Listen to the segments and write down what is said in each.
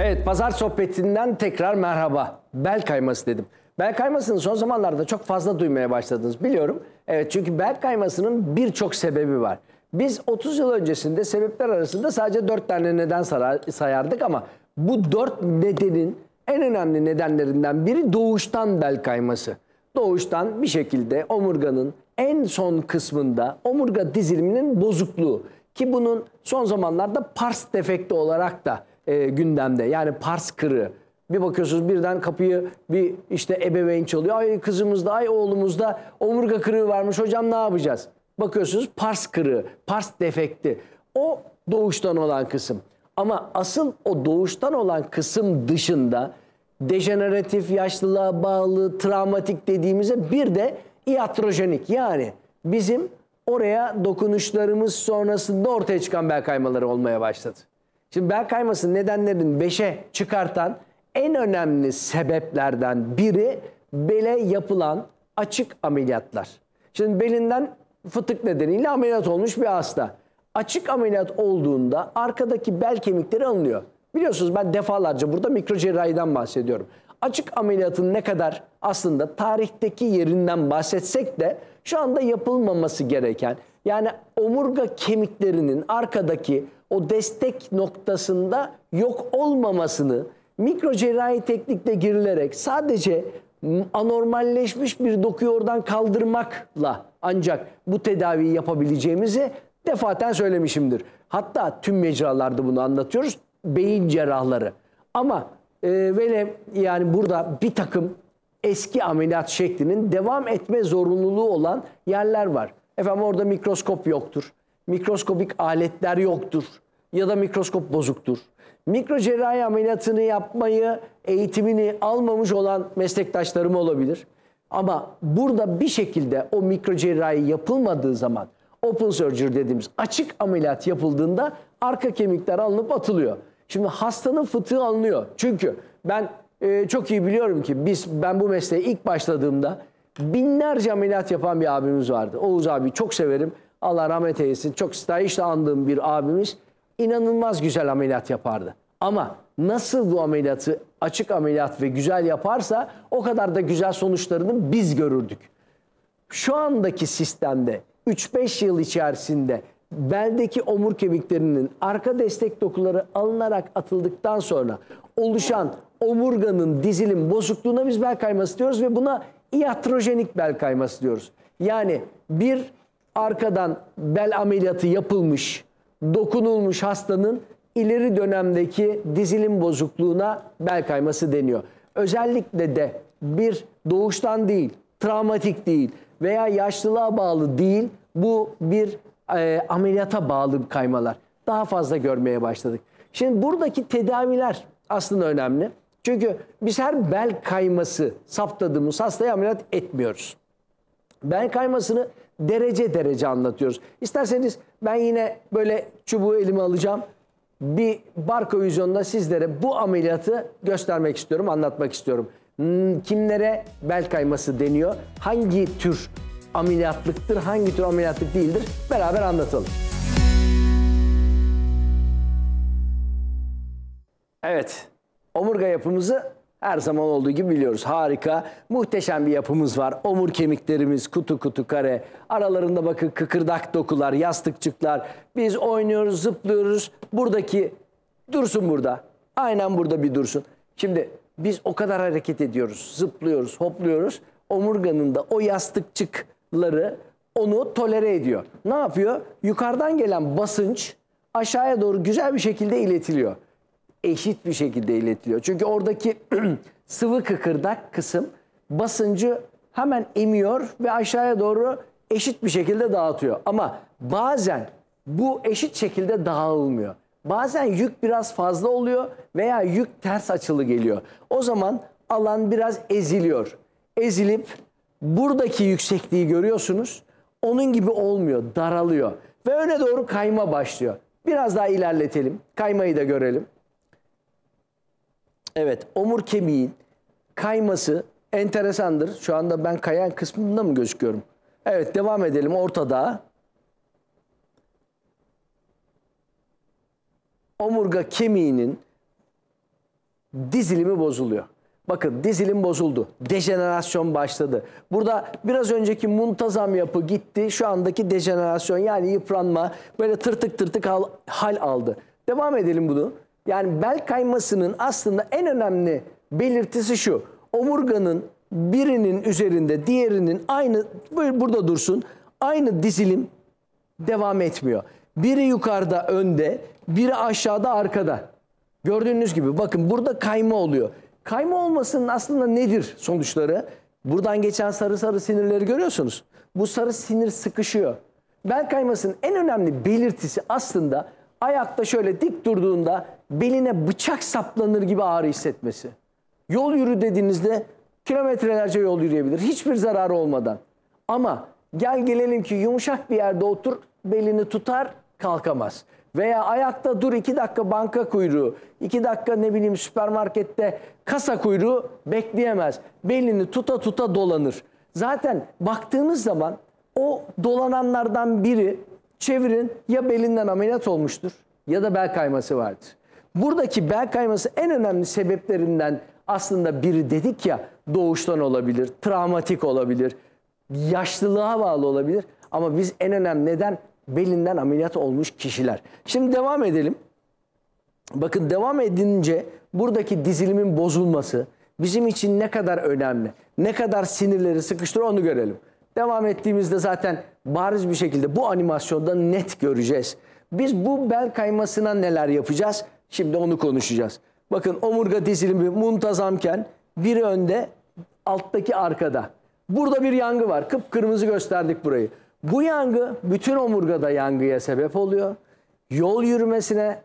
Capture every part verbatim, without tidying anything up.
Evet, pazar sohbetinden tekrar merhaba. Bel kayması dedim. Bel kaymasını son zamanlarda çok fazla duymaya başladınız biliyorum. Evet, çünkü bel kaymasının birçok sebebi var. Biz otuz yıl öncesinde sebepler arasında sadece dört tane neden sayardık ama bu dört nedenin en önemli nedenlerinden biri doğuştan bel kayması. Doğuştan bir şekilde omurganın en son kısmında omurga diziliminin bozukluğu, ki bunun son zamanlarda pars defekti olarak da e, gündemde. Yani pars kırığı. Bir bakıyorsunuz birden kapıyı bir işte ebeveyn çalıyor. Ay kızımızda, ay oğlumuzda omurga kırığı varmış, hocam ne yapacağız? Bakıyorsunuz pars kırığı, pars defekti. O doğuştan olan kısım. Ama asıl o doğuştan olan kısım dışında dejeneratif, yaşlılığa bağlı, travmatik dediğimize bir de iatrojenik, yani bizim oraya dokunuşlarımız sonrasında ortaya çıkan bel kaymaları olmaya başladı. Şimdi bel kaymasının nedenlerini beşe çıkartan en önemli sebeplerden biri bele yapılan açık ameliyatlar. Şimdi belinden fıtık nedeniyle ameliyat olmuş bir hasta. Açık ameliyat olduğunda arkadaki bel kemikleri alınıyor. Biliyorsunuz ben defalarca burada mikrocerrahiden bahsediyorum. Açık ameliyatın ne kadar aslında tarihteki yerinden bahsetsek de şu anda yapılmaması gereken, yani omurga kemiklerinin arkadaki o destek noktasında yok olmamasını mikrocerrahi teknikle girilerek sadece anormalleşmiş bir dokuyu oradan kaldırmakla ancak bu tedaviyi yapabileceğimizi defaten söylemişimdir. Hatta tüm mecralarda bunu anlatıyoruz. Beyin cerrahları. Ama e, velev yani burada bir takım eski ameliyat şeklinin devam etme zorunluluğu olan yerler var. Efendim orada mikroskop yoktur. Mikroskopik aletler yoktur. Ya da mikroskop bozuktur. Mikrocerrahi ameliyatını yapmayı, eğitimini almamış olan meslektaşlarım olabilir. Ama burada bir şekilde o mikrocerrahi yapılmadığı zaman, open surgery dediğimiz açık ameliyat yapıldığında arka kemikler alınıp atılıyor. Şimdi hastanın fıtığı alınıyor. Çünkü ben e, çok iyi biliyorum ki biz ben bu mesleğe ilk başladığımda binlerce ameliyat yapan bir abimiz vardı. Oğuz abi çok severim. Allah rahmet eylesin. Çok stahişle andığım bir abimiz. İnanılmaz güzel ameliyat yapardı. Ama nasıl bu ameliyatı açık ameliyat ve güzel yaparsa o kadar da güzel sonuçlarını biz görürdük. Şu andaki sistemde üç beş yıl içerisinde beldeki omur kemiklerinin arka destek dokuları alınarak atıldıktan sonra oluşan omurganın dizilim bozukluğuna biz bel kayması diyoruz ve buna iatrojenik bel kayması diyoruz. Yani bir arkadan bel ameliyatı yapılmış, dokunulmuş hastanın ileri dönemdeki dizilim bozukluğuna bel kayması deniyor. Özellikle de bir doğuştan değil, travmatik değil veya yaşlılığa bağlı değil, bu bir e, ameliyata bağlı kaymalar. Daha fazla görmeye başladık. Şimdi buradaki tedaviler aslında önemli. Çünkü biz her bel kayması saptadığımız hastaya ameliyat etmiyoruz. Bel kaymasını derece derece anlatıyoruz. İsterseniz ben yine böyle çubuğu elime alacağım. Bir barko vizyonda sizlere bu ameliyatı göstermek istiyorum, anlatmak istiyorum. Kimlere bel kayması deniyor? Hangi tür ameliyatlıktır, hangi tür ameliyatlık değildir? Beraber anlatalım. Evet, omurga yapımızı her zaman olduğu gibi biliyoruz. Harika, muhteşem bir yapımız var. Omur kemiklerimiz kutu kutu kare. Aralarında bakın kıkırdak dokular, yastıkçıklar. Biz oynuyoruz, zıplıyoruz. Buradaki dursun burada. Aynen burada bir dursun. Şimdi biz o kadar hareket ediyoruz, zıplıyoruz, hopluyoruz. Omurganın da o yastıkçıkları onu tolere ediyor. Ne yapıyor? Yukarıdan gelen basınç aşağıya doğru güzel bir şekilde iletiliyor. Eşit bir şekilde iletiliyor. Çünkü oradaki sıvı kıkırdak kısım basıncı hemen emiyor ve aşağıya doğru eşit bir şekilde dağıtıyor. Ama bazen bu eşit şekilde dağılmıyor. Bazen yük biraz fazla oluyor veya yük ters açılı geliyor. O zaman alan biraz eziliyor. Ezilip buradaki yüksekliği görüyorsunuz. Onun gibi olmuyor, daralıyor. Ve öne doğru kayma başlıyor. Biraz daha ilerletelim. Kaymayı da görelim. Evet, omur kemiğin kayması enteresandır. Şu anda ben kayan kısmında mı gözüküyorum? Evet, devam edelim ortada. Omurga kemiğinin dizilimi bozuluyor. Bakın dizilim bozuldu. Dejenerasyon başladı. Burada biraz önceki muntazam yapı gitti. Şu andaki dejenerasyon yani yıpranma böyle tırtık tırtık hal, hal aldı. Devam edelim bunu. Yani bel kaymasının aslında en önemli belirtisi şu. Omurganın birinin üzerinde diğerinin aynı böyle burada dursun. Aynı dizilim devam etmiyor. Biri yukarıda önde, biri aşağıda arkada. Gördüğünüz gibi bakın burada kayma oluyor. Kayma olmasının aslında nedir sonuçları? Buradan geçen sarı sarı sinirleri görüyorsunuz. Bu sarı sinir sıkışıyor. Bel kaymasının en önemli belirtisi aslında ayakta şöyle dik durduğunda beline bıçak saplanır gibi ağrı hissetmesi. Yol yürü dediğinizde kilometrelerce yol yürüyebilir. Hiçbir zararı olmadan. Ama gel gelelim ki yumuşak bir yerde otur, belini tutar, kalkamaz. Veya ayakta dur iki dakika banka kuyruğu, iki dakika ne bileyim süpermarkette kasa kuyruğu bekleyemez. Belini tuta tuta dolanır. Zaten baktığınız zaman o dolananlardan biri çevirin ya belinden ameliyat olmuştur ya da bel kayması vardır. Buradaki bel kayması en önemli sebeplerinden aslında biri dedik ya doğuştan olabilir, travmatik olabilir, yaşlılığa bağlı olabilir. Ama biz en önemli neden belinden ameliyat olmuş kişiler. Şimdi devam edelim. Bakın devam edince buradaki dizilimin bozulması bizim için ne kadar önemli, ne kadar sinirleri sıkıştırır onu görelim. Devam ettiğimizde zaten bariz bir şekilde bu animasyonda net göreceğiz. Biz bu bel kaymasına neler yapacağız? Şimdi onu konuşacağız. Bakın omurga dizilimi muntazamken biri önde, alttaki arkada. Burada bir yangı var. Kıpkırmızı gösterdik burayı. Bu yangı bütün omurgada yangıya sebep oluyor. Yol yürümesine,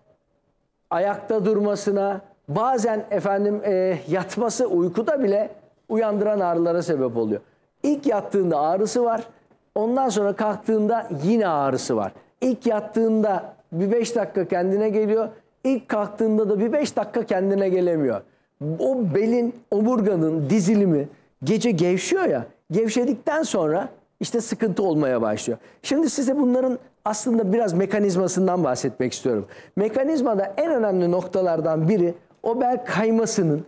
ayakta durmasına, bazen efendim e, yatması uykuda bile uyandıran ağrılara sebep oluyor. İlk yattığında ağrısı var. Ondan sonra kalktığında yine ağrısı var. İlk yattığında bir beş dakika kendine geliyor. İlk kalktığında da bir beş dakika kendine gelemiyor. O belin, omurganın dizilimi gece gevşiyor ya. Gevşedikten sonra işte sıkıntı olmaya başlıyor. Şimdi size bunların aslında biraz mekanizmasından bahsetmek istiyorum. Mekanizmada en önemli noktalardan biri o bel kaymasının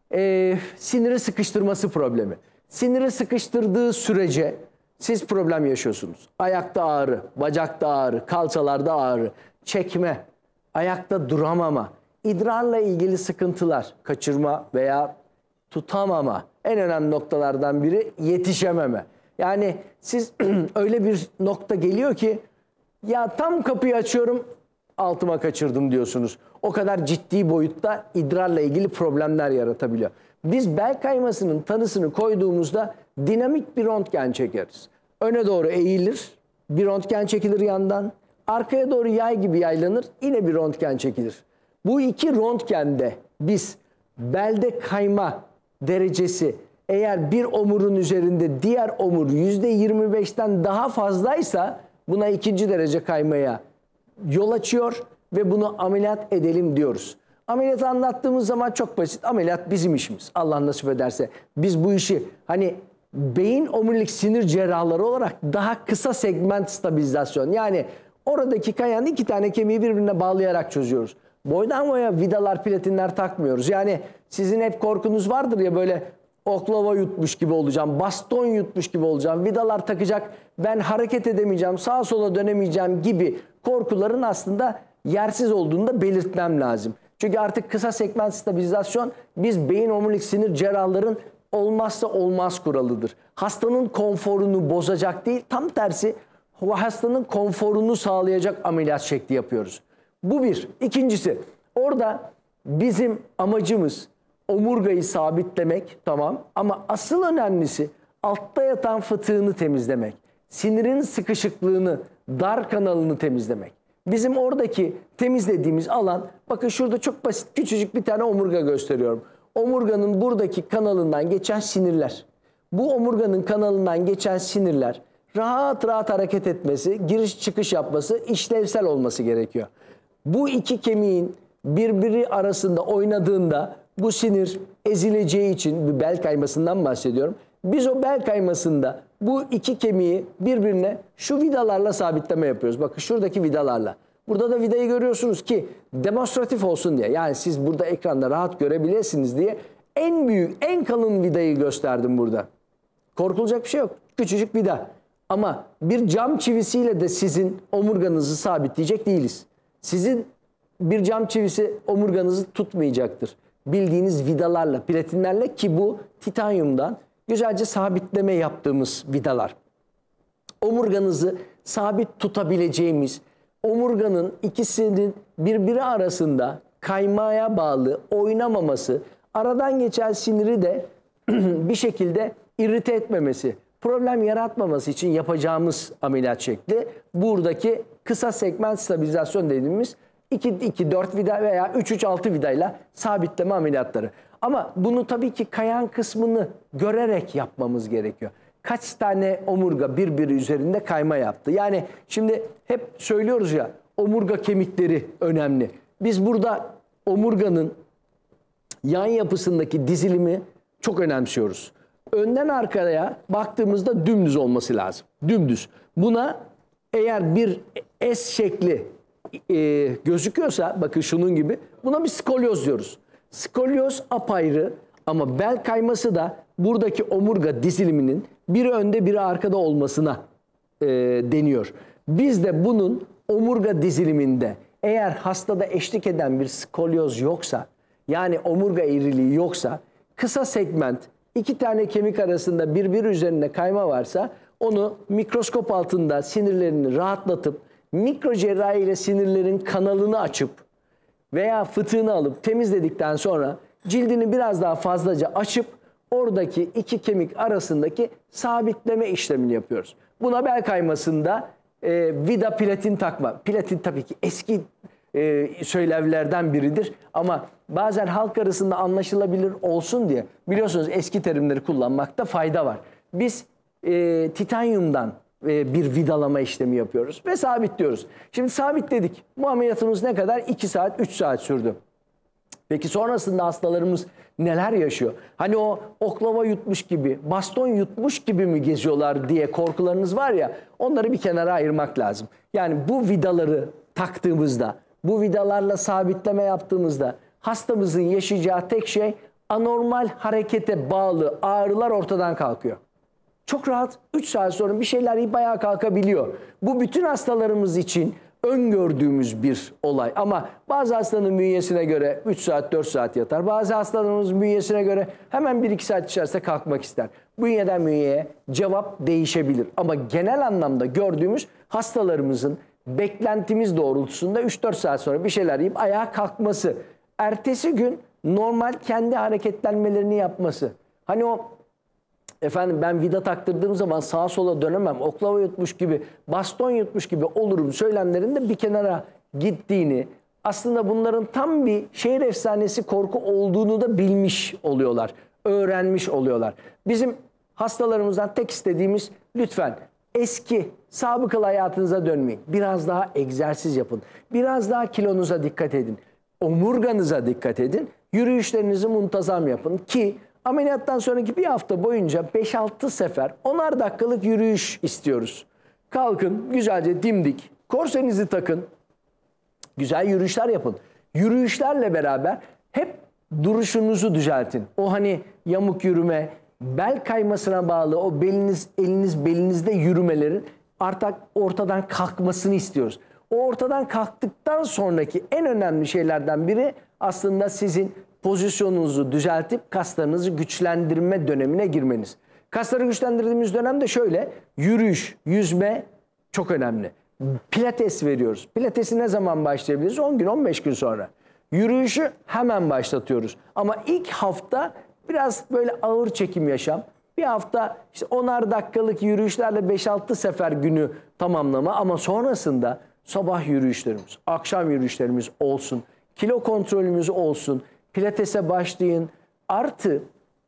e, siniri sıkıştırması problemi. Siniri sıkıştırdığı sürece siz problem yaşıyorsunuz. Ayakta ağrı, bacakta ağrı, kalçalarda ağrı, çekme, ayakta duramama, idrarla ilgili sıkıntılar, kaçırma veya tutamama. En önemli noktalardan biri yetişememe. Yani siz öyle bir nokta geliyor ki ya tam kapıyı açıyorum altıma kaçırdım diyorsunuz. O kadar ciddi boyutta idrarla ilgili problemler yaratabiliyor. Biz bel kaymasının tanısını koyduğumuzda dinamik bir röntgen çekeriz. Öne doğru eğilir, bir röntgen çekilir yandan. Arkaya doğru yay gibi yaylanır, yine bir röntgen çekilir. Bu iki röntgende biz belde kayma derecesi eğer bir omurun üzerinde diğer omur yüzde yirmi beşten daha fazlaysa buna ikinci derece kaymaya yol açıyor ve bunu ameliyat edelim diyoruz. Ameliyatı anlattığımız zaman çok basit. Ameliyat bizim işimiz. Allah nasip ederse. Biz bu işi hani beyin omurilik sinir cerrahları olarak daha kısa segment stabilizasyon. Yani oradaki kayan iki tane kemiği birbirine bağlayarak çözüyoruz. Boydan boya vidalar, platinler takmıyoruz. Yani sizin hep korkunuz vardır ya böyle oklava yutmuş gibi olacağım, baston yutmuş gibi olacağım, vidalar takacak, ben hareket edemeyeceğim, sağa sola dönemeyeceğim gibi korkuların aslında yersiz olduğunu da belirtmem lazım. Çünkü artık kısa segment stabilizasyon biz beyin omurilik sinir cerrahların olmazsa olmaz kuralıdır. Hastanın konforunu bozacak değil, tam tersi hastanın konforunu sağlayacak ameliyat şekli yapıyoruz. Bu bir. İkincisi, orada bizim amacımız omurgayı sabitlemek, tamam, ama asıl önemlisi altta yatan fıtığını temizlemek. Sinirin sıkışıklığını, dar kanalını temizlemek. Bizim oradaki temizlediğimiz alan, bakın şurada çok basit küçücük bir tane omurga gösteriyorum. Omurganın buradaki kanalından geçen sinirler. Bu omurganın kanalından geçen sinirler rahat rahat hareket etmesi, giriş çıkış yapması, işlevsel olması gerekiyor. Bu iki kemiğin birbiri arasında oynadığında bu sinir ezileceği için, bir bel kaymasından bahsediyorum. Biz o bel kaymasında bu iki kemiği birbirine şu vidalarla sabitleme yapıyoruz. Bakın şuradaki vidalarla. Burada da vidayı görüyorsunuz ki demonstratif olsun diye. Yani siz burada ekranda rahat görebilirsiniz diye en büyük, en kalın vidayı gösterdim burada. Korkulacak bir şey yok. Küçücük vida. Ama bir cam çivisiyle de sizin omurganızı sabitleyecek değiliz. Sizin bir cam çivisi omurganızı tutmayacaktır. Bildiğiniz vidalarla, platinlerle, ki bu titanyumdan güzelce sabitleme yaptığımız vidalar. Omurganızı sabit tutabileceğimiz, omurganın ikisinin birbiri arasında kaymaya bağlı oynamaması, aradan geçen siniri de bir şekilde irite etmemesi, problem yaratmaması için yapacağımız ameliyat şekli buradaki kısa segment stabilizasyon dediğimiz iki iki dört vida veya üç üç altı vidayla sabitleme ameliyatları. Ama bunu tabii ki kayan kısmını görerek yapmamız gerekiyor. Kaç tane omurga birbiri üzerinde kayma yaptı? Yani şimdi hep söylüyoruz ya, omurga kemikleri önemli. Biz burada omurganın yan yapısındaki dizilimi çok önemsiyoruz. Önden arkaya baktığımızda dümdüz olması lazım. Dümdüz. Buna eğer bir S şekli e, gözüküyorsa, bakın şunun gibi, buna bir skolyoz diyoruz. Skolyoz apayrı ama bel kayması da buradaki omurga diziliminin biri önde biri arkada olmasına e, deniyor. Biz de bunun omurga diziliminde eğer hastada eşlik eden bir skolyoz yoksa, yani omurga eğriliği yoksa, kısa segment iki tane kemik arasında birbiri üzerinde kayma varsa onu mikroskop altında sinirlerini rahatlatıp mikro cerrahi ile sinirlerin kanalını açıp veya fıtığını alıp temizledikten sonra cildini biraz daha fazlaca açıp oradaki iki kemik arasındaki sabitleme işlemini yapıyoruz. Buna bel kaymasında e, vida platin takma. Platin tabii ki eski e, söylevlerden biridir ama bazen halk arasında anlaşılabilir olsun diye biliyorsunuz eski terimleri kullanmakta fayda var. Biz e, titanyumdan e, bir vidalama işlemi yapıyoruz ve sabitliyoruz. Şimdi sabitledik. Bu ameliyatımız ne kadar? iki saat, üç saat sürdü. Peki sonrasında hastalarımız neler yaşıyor? Hani o oklava yutmuş gibi, baston yutmuş gibi mi geziyorlar diye korkularınız var ya, onları bir kenara ayırmak lazım. Yani bu vidaları taktığımızda, bu vidalarla sabitleme yaptığımızda hastamızın yaşayacağı tek şey anormal harekete bağlı ağrılar ortadan kalkıyor. Çok rahat üç saat sonra bir şeyler yiyip ayağa kalkabiliyor. Bu bütün hastalarımız için öngördüğümüz bir olay. Ama bazı hastanın bünyesine göre üç saat dört saat yatar. Bazı hastalarımızın bünyesine göre hemen bir iki saat içerisinde kalkmak ister. Bünyeden bünyeye cevap değişebilir. Ama genel anlamda gördüğümüz hastalarımızın beklentimiz doğrultusunda üç dört saat sonra bir şeyler yiyip ayağa kalkması. Ertesi gün normal kendi hareketlenmelerini yapması. Hani o efendim ben vida taktırdığım zaman sağa sola dönemem, oklava yutmuş gibi, baston yutmuş gibi olurum söylemlerinde bir kenara gittiğini, aslında bunların tam bir şehir efsanesi korku olduğunu da bilmiş oluyorlar, öğrenmiş oluyorlar. Bizim hastalarımızdan tek istediğimiz lütfen eski sabıkalı hayatınıza dönmeyin. Biraz daha egzersiz yapın, biraz daha kilonuza dikkat edin, omurganıza dikkat edin, yürüyüşlerinizi muntazam yapın ki ameliyattan sonraki bir hafta boyunca beş altı sefer onar dakikalık yürüyüş istiyoruz. Kalkın güzelce dimdik, korsenizi takın, güzel yürüyüşler yapın. Yürüyüşlerle beraber hep duruşunuzu düzeltin. O hani yamuk yürüme, bel kaymasına bağlı o beliniz, eliniz belinizde yürümelerin artık ortadan kalkmasını istiyoruz. O ortadan kalktıktan sonraki en önemli şeylerden biri aslında sizin pozisyonunuzu düzeltip kaslarınızı güçlendirme dönemine girmeniz. Kasları güçlendirdiğimiz dönemde şöyle: yürüyüş, yüzme çok önemli. Pilates veriyoruz. Pilatesi ne zaman başlayabiliriz? on gün, on beş gün sonra. Yürüyüşü hemen başlatıyoruz. Ama ilk hafta biraz böyle ağır çekim yaşam. Bir hafta işte onar dakikalık yürüyüşlerle beş altı sefer günü tamamlama, ama sonrasında sabah yürüyüşlerimiz, akşam yürüyüşlerimiz olsun. Kilo kontrolümüz olsun. Pilatese başlayın. Artı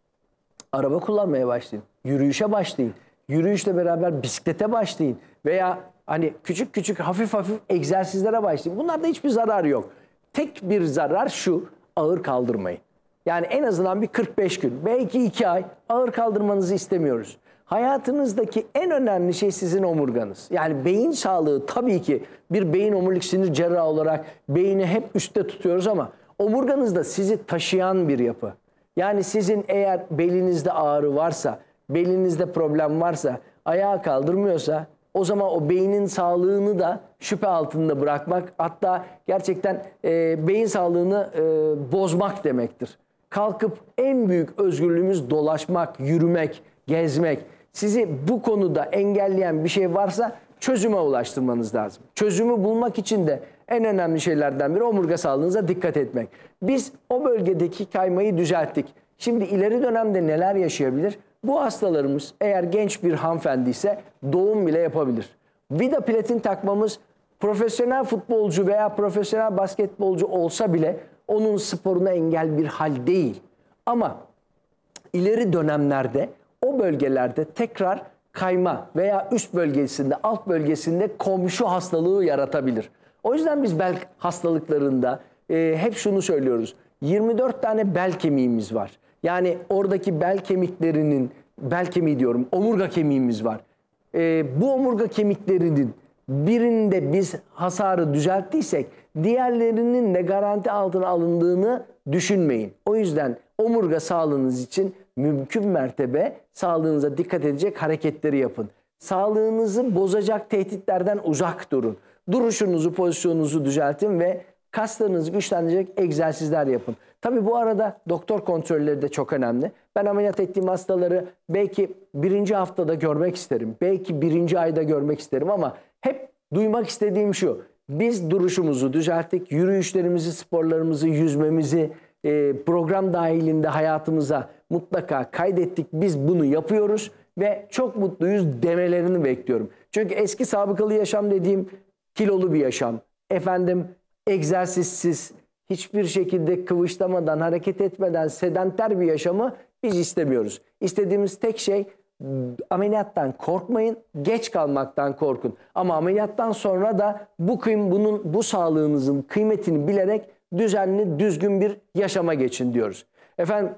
araba kullanmaya başlayın. Yürüyüşe başlayın. Yürüyüşle beraber bisiklete başlayın. Veya hani küçük küçük hafif hafif egzersizlere başlayın. Bunlarda hiçbir zarar yok. Tek bir zarar şu: ağır kaldırmayın. Yani en azından bir kırk beş gün, belki iki ay ağır kaldırmanızı istemiyoruz. Hayatınızdaki en önemli şey sizin omurganız. Yani beyin sağlığı, tabii ki bir beyin omurilik sinir cerrahı olarak beyni hep üstte tutuyoruz ama omurganız da sizi taşıyan bir yapı. Yani sizin eğer belinizde ağrı varsa, belinizde problem varsa, ayağa kaldırmıyorsa o zaman o beynin sağlığını da şüphe altında bırakmak, hatta gerçekten e, beyin sağlığını e, bozmak demektir. Kalkıp en büyük özgürlüğümüz dolaşmak, yürümek, gezmek. Sizi bu konuda engelleyen bir şey varsa çözüme ulaştırmanız lazım. Çözümü bulmak için de en önemli şeylerden biri omurga sağlığınıza dikkat etmek. Biz o bölgedeki kaymayı düzelttik. Şimdi ileri dönemde neler yaşayabilir? Bu hastalarımız eğer genç bir hanımefendi ise doğum bile yapabilir. Vida platin takmamız profesyonel futbolcu veya profesyonel basketbolcu olsa bile onun sporuna engel bir hal değil. Ama ileri dönemlerde o bölgelerde tekrar kayma veya üst bölgesinde, alt bölgesinde komşu hastalığı yaratabilir. O yüzden biz bel hastalıklarında e, hep şunu söylüyoruz. yirmi dört tane bel kemiğimiz var. Yani oradaki bel kemiklerinin, bel kemiği diyorum, omurga kemiğimiz var. E, bu omurga kemiklerinin birinde biz hasarı düzelttiysek diğerlerinin de garanti altına alındığını düşünmeyin. O yüzden omurga sağlığınız için mümkün mertebe sağlığınıza dikkat edecek hareketleri yapın. Sağlığınızı bozacak tehditlerden uzak durun. Duruşunuzu, pozisyonunuzu düzeltin ve kaslarınızı güçlendirecek egzersizler yapın. Tabii bu arada doktor kontrolleri de çok önemli. Ben ameliyat ettiğim hastaları belki birinci haftada görmek isterim. Belki birinci ayda görmek isterim ama hep duymak istediğim şu. Biz duruşumuzu düzelttik, yürüyüşlerimizi, sporlarımızı, yüzmemizi e, program dahilinde hayatımıza mutlaka kaydettik. Biz bunu yapıyoruz ve çok mutluyuz demelerini bekliyorum. Çünkü eski sabıkalı yaşam dediğim kilolu bir yaşam. Efendim egzersizsiz, hiçbir şekilde kıvışlamadan, hareket etmeden sedanter bir yaşamı biz istemiyoruz. İstediğimiz tek şey ameliyattan korkmayın, geç kalmaktan korkun. Ama ameliyattan sonra da bu kıym bunun bu sağlığınızın kıymetini bilerek düzenli, düzgün bir yaşama geçin diyoruz. Efendim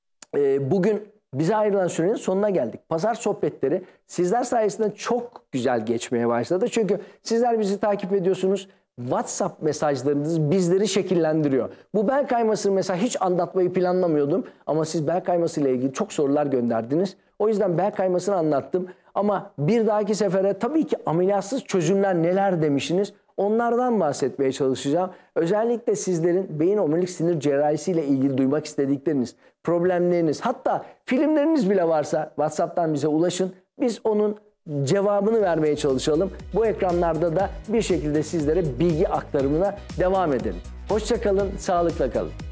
e, bugün bize ayrılan sürenin sonuna geldik. Pazar sohbetleri sizler sayesinde çok güzel geçmeye başladı. Çünkü sizler bizi takip ediyorsunuz. WhatsApp mesajlarınız bizleri şekillendiriyor. Bu bel kaymasını mesela hiç anlatmayı planlamıyordum. Ama siz bel kayması ile ilgili çok sorular gönderdiniz. O yüzden bel kaymasını anlattım. Ama bir dahaki sefere tabii ki ameliyatsız çözümler neler demişsiniz. Onlardan bahsetmeye çalışacağım. Özellikle sizlerin beyin omurilik sinir cerrahisi ile ilgili duymak istedikleriniz, problemleriniz, hatta filmleriniz bile varsa WhatsApp'tan bize ulaşın. Biz onun cevabını vermeye çalışalım. Bu ekranlarda da bir şekilde sizlere bilgi aktarımına devam edelim. Hoşça kalın, sağlıkla kalın.